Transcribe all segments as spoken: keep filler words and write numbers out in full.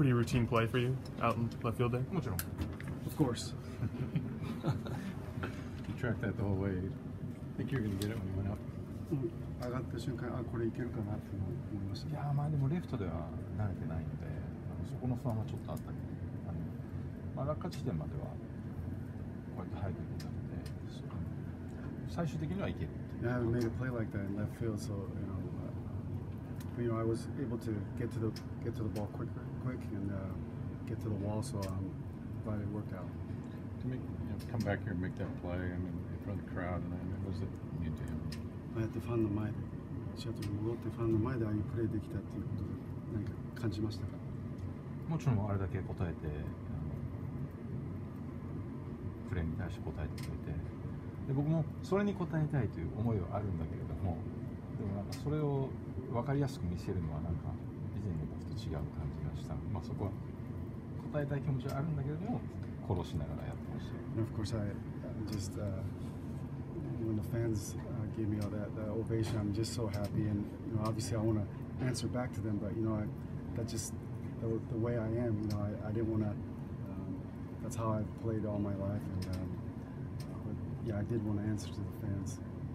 pretty routine play for you out in left field there? もちろん。 Of course. You tracked that the whole way. Think you're gonna get it when you went up? 上がった瞬間、あ、これいけるかなって思いました。 いやーまあでもレフトでは慣れてないので、あのそこの不安はちょっとあったけど、あのまあ、落下地点まではこうやって入るようになって、最終的にはいける。 Yeah, I haven't made a play like that in left field, so you know, uh, but, you know, I was able to get to the get to the ball quicker, quick, and uh, get to the wall. So I'm glad it worked out. To make, you know, come back here and make that play, I mean, in front of the crowd, and I mean, what does it mean to him? ああやってファンの前で、シアトルに戻ってファンの前でああいうプレーできたっていうことで何か感じましたか？ もちろんあれだけ答えて、あのプレーに対して答えてくれて、で僕もそれに応えたいという思いはあるんだけれども、でもなんかそれを分かりやすく見せるのはなんか以前の時と違う感じがした。まあそこは答えたい気持ちはあるんだけれども、殺しながらやってほしい。 And of course, I just uh, when the fans uh, gave me all that, that ovation, I'm just so happy. And you know, obviously, I want to answer back to them, but you know, I, that just the, the way I am. You know, I, I didn't want to. Um, that's how I've played all my life, and um, but yeah, I did want to answer to the fans.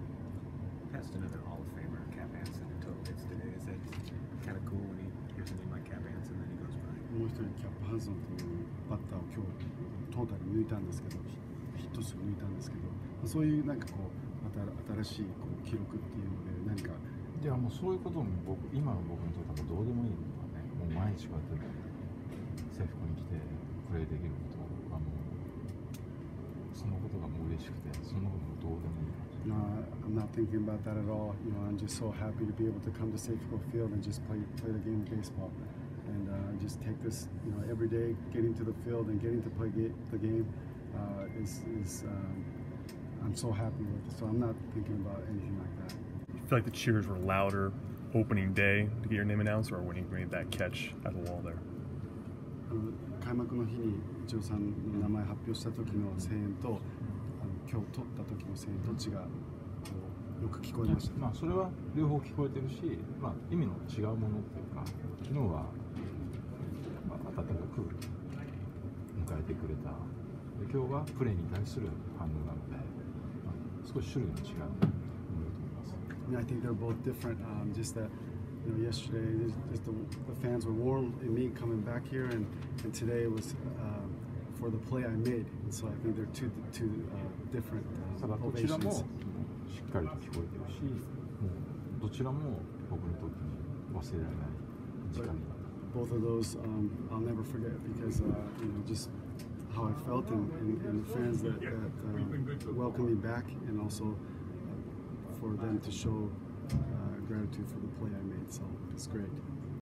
Passed another Hall of Famer, Cap Anson, in total hits today. Is that kind of cool when he hears a name like Cap Anson, then he goes by? もう一人キャップハンソンというバッターを今日トータル抜いたんですけど、ヒット数抜いたんですけど、そういうなんかこうまた新しいこう記録っていうので何か。 いやもうそういうことも僕今の僕にとってはどうでもいいのはね、もう毎日こうやって制服に着てプレーできること、あのそのことがもう嬉しくて、そのこともどうでもいい。 No, I'm not thinking about that at all. You know, I'm just so happy to be able to come to Safeco Field and just play play the game of baseball, and uh, just take this, you know, every day, getting to the field and getting to play ga- the game uh, is is um, I'm so happy with it. So I'm not thinking about anything like that. You feel like the cheers were louder opening day to get your name announced, or when you made that catch at the wall there? あの開幕の日にイチローさんの名前発表した時の声援と、あの今日取った時の声援どっちがこうよく聞こえましたか？ まあそれは両方聞こえてるし、まあ意味の違うものっていうか、昨日は、まあ、温かく迎えてくれた。で今日はプレーに対する反応なので、まあ、少し種類の違うものだと思います。 I think they're both different. Um, just that, you know, yesterday just the, the fans were warm in me coming back here, and, and today it was uh, for the play I made. And so I think they're two two uh, different ただ uh, どちらも ovations. しっかりと聞こえてるし、もうどちらも僕にとって忘れられない時間になった。 Both of those um, I'll never forget because uh, you know just how I felt and, and, and the fans that, that uh, welcomed me back, and also uh, for them to show uh, gratitude for the play I made. So it's great.